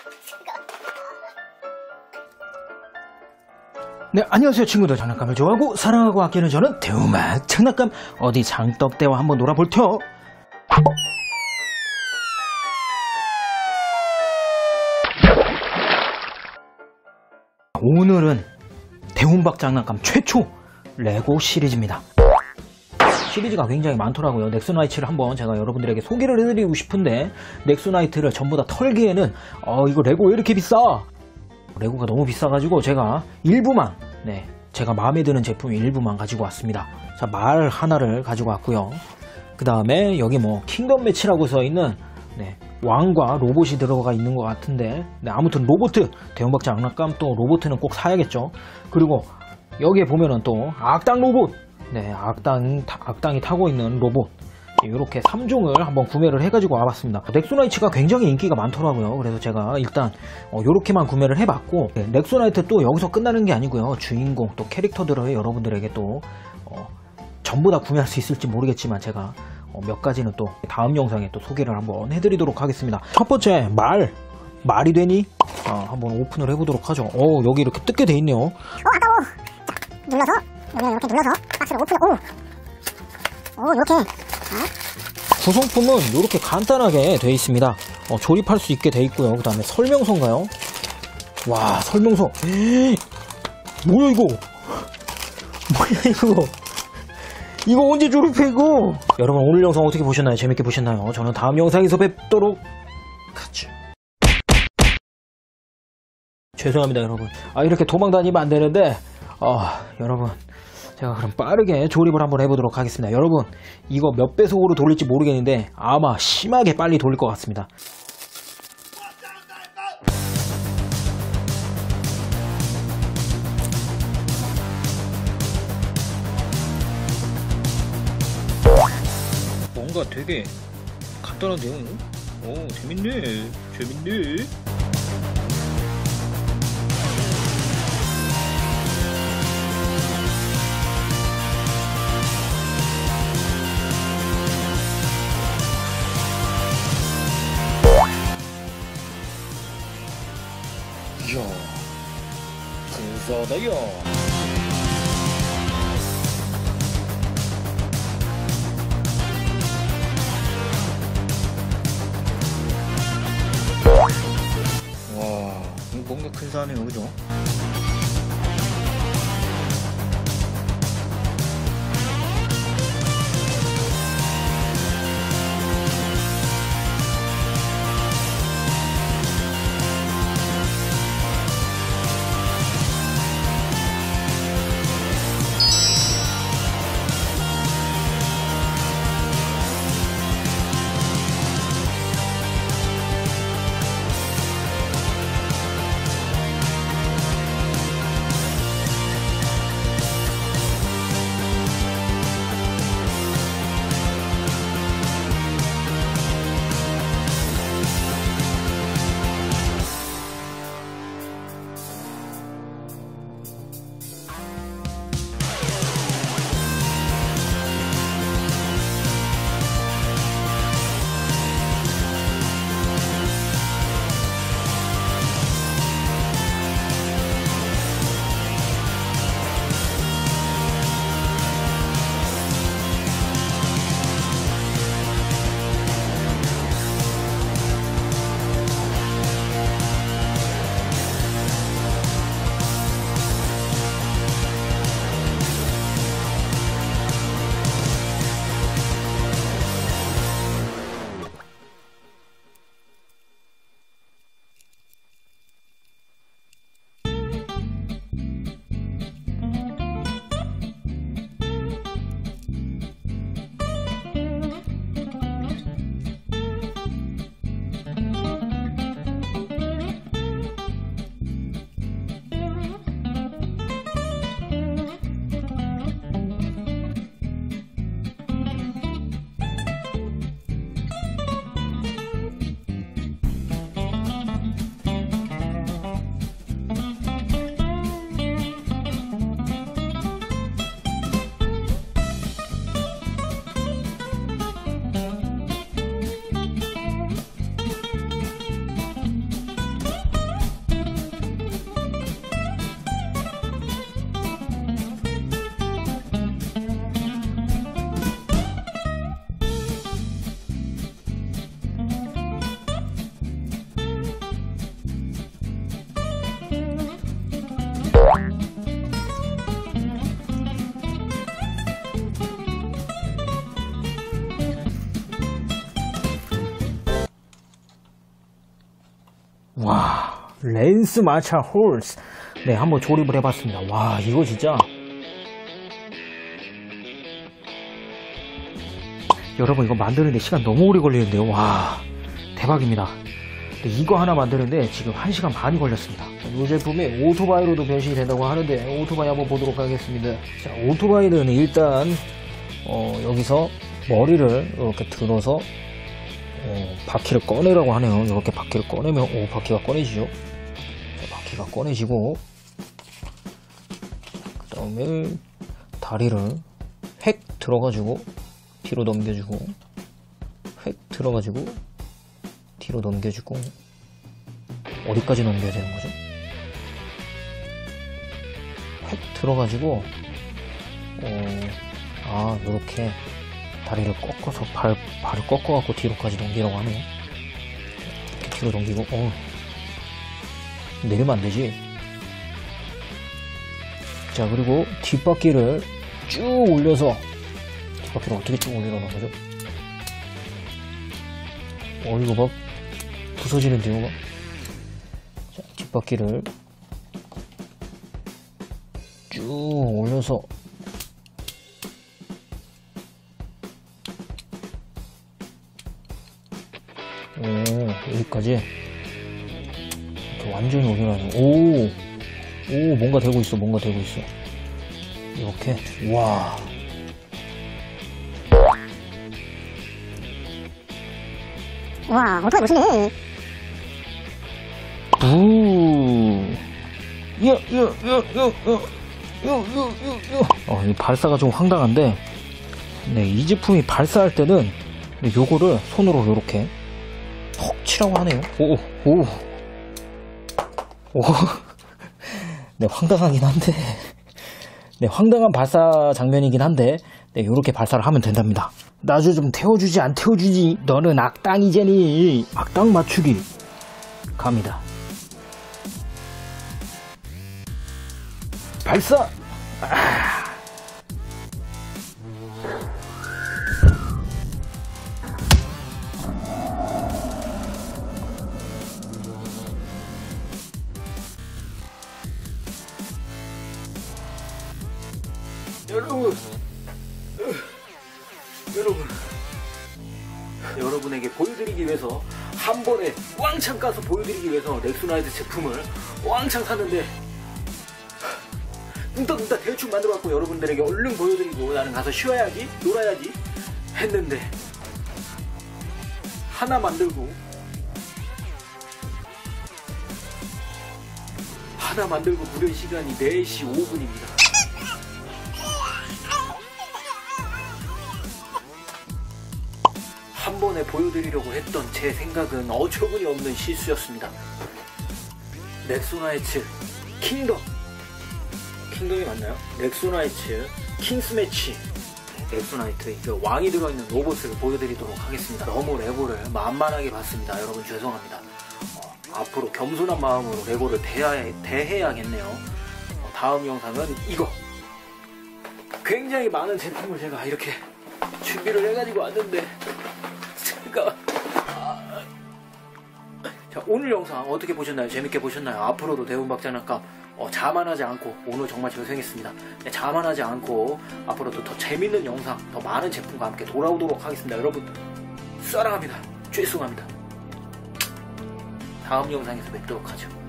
네, 안녕하세요 친구들. 장난감을 좋아하고 사랑하고 아끼는 저는 대우맛 장난감 어디 장떡대와 한번 놀아볼게요. 오늘은 대운박 장난감 최초 레고 시리즈입니다. 시리즈가 굉장히 많더라고요. 넥소나이츠를 한번 제가 여러분들에게 소개를 해드리고 싶은데, 넥소나이트를 전부 다 털기에는 이거 레고 왜 이렇게 비싸? 레고가 너무 비싸가지고 제가 일부만, 제가 마음에 드는 제품 일부만 가지고 왔습니다. 자, 말 하나를 가지고 왔고요. 그 다음에 여기 뭐 킹덤 매치라고 써있는 왕과 로봇이 들어가 있는 것 같은데, 아무튼 로보트, 대운박 장난감 또 로보트는 꼭 사야겠죠. 그리고 여기에 보면은 또 악당 로봇, 악당이 타고 있는 로봇, 이렇게 3종을 한번 구매를 해가지고 와봤습니다. 넥소나이츠가 굉장히 인기가 많더라고요. 그래서 제가 일단 이렇게만 구매를 해봤고, 넥소나이트 또 여기서 끝나는 게 아니고요. 주인공 또 캐릭터들을 여러분들에게 또 전부 다 구매할 수 있을지 모르겠지만 제가 몇 가지는 또 다음 영상에 또 소개를 한번 해드리도록 하겠습니다. 첫 번째, 말이 되니? 한번 오픈을 해보도록 하죠. 여기 이렇게 뜯게 돼 있네요. 아까워. 눌러서, 이렇게 눌러서 박스를 오픈. 이렇게. 구성품은 이렇게 간단하게 되어 있습니다. 조립할 수 있게 되어 있고요. 그 다음에 설명서인가요? 와, 설명서. 뭐야 이거? 이거 언제 조립해 이거? 여러분, 오늘 영상 어떻게 보셨나요? 재밌게 보셨나요? 저는 다음 영상에서 뵙도록 하죠. 죄송합니다 여러분. 이렇게 도망 다니면 안 되는데, 여러분, 제가 그럼 빠르게 조립을 한번 해보도록 하겠습니다. 여러분, 이거 몇 배속으로 돌릴지 모르겠는데 아마 심하게 빨리 돌릴 것 같습니다. 뭔가 되게 간단한데요? 재밌네. 이야, 근사하다요. 와, 이거 뭔가 근사하네요, 그죠? 와, 랜스 마차 홀스. 네, 한번 조립을 해봤습니다. 와, 이거 진짜. 여러분, 이거 만드는데 시간 너무 오래 걸리는데요. 와, 대박입니다. 이거 하나 만드는데 지금 1시간 반이 걸렸습니다. 이 제품이 오토바이로도 변신이 된다고 하는데 오토바이 한번 보도록 하겠습니다. 자, 오토바이는 일단 여기서 머리를 이렇게 들어서 바퀴를 꺼내라고 하네요. 이렇게 바퀴를 꺼내면 바퀴가 꺼내지죠. 자, 바퀴가 꺼내지고 그 다음에 다리를 획 들어가지고 뒤로 넘겨주고 획 들어가지고 뒤로 넘겨주고 어디까지 넘겨야 되는 거죠? 획 들어가지고 요렇게 다리를 꺾어서 발을 꺾어갖고 뒤로까지 넘기라고 하네요. 이렇게 뒤로 넘기고 내리면 안 되지. 자, 그리고 뒷바퀴를 쭉 올려서 뒷바퀴를 어떻게 쭉 올리라는 거죠? 이거 봐. 부서지는데 이거 봐. 자, 뒷바퀴를 쭉 올려서 여기까지 이렇게 완전히 올려놔요. 뭔가 되고 있어. 이렇게. 와. 와, 오토바이 멋있네. 이 발사가 좀 황당한데, 네, 이 제품이 발사할 때는 요거를 손으로 요렇게 헉 치라고 하네요. 네, 황당하긴 한데, 네, 황당한 발사 장면이긴 한데, 네, 요렇게 발사를 하면 된답니다. 나주 좀 태워주지 안 태워주지. 너는 악당이제니. 악당 맞추기 갑니다. 발사. 여러분에게 보여드리기 위해서 한 번에 왕창 까서 보여드리기 위해서 넥소나이트 제품을 왕창 샀는데 뚱따뚱따 대충 만들어갖고 여러분들에게 얼른 보여드리고 나는 가서 쉬어야지, 놀아야지 했는데 하나 만들고 무려 시간이 4시 5분입니다. 한 번에 보여드리려고 했던 제 생각은 어처구니 없는 실수였습니다. 넥소나이츠 킹덤이 맞나요? 넥소나이츠 킹스매치 넥소나이트 그 왕이 들어있는 로봇을 보여드리도록 하겠습니다. 너무 레고를 만만하게 봤습니다. 여러분 죄송합니다. 앞으로 겸손한 마음으로 레고를 대해야겠네요. 다음 영상은 이거 굉장히 많은 제품을 제가 이렇게 준비를 해가지고 왔는데 자, 오늘 영상 어떻게 보셨나요? 재밌게 보셨나요? 앞으로도 대운박장난감 자만하지 않고 오늘 정말 죄송했습니다. 네, 자만하지 않고 앞으로도 더 재밌는 영상, 더 많은 제품과 함께 돌아오도록 하겠습니다. 여러분 사랑합니다. 죄송합니다. 다음 영상에서 뵙도록 하죠.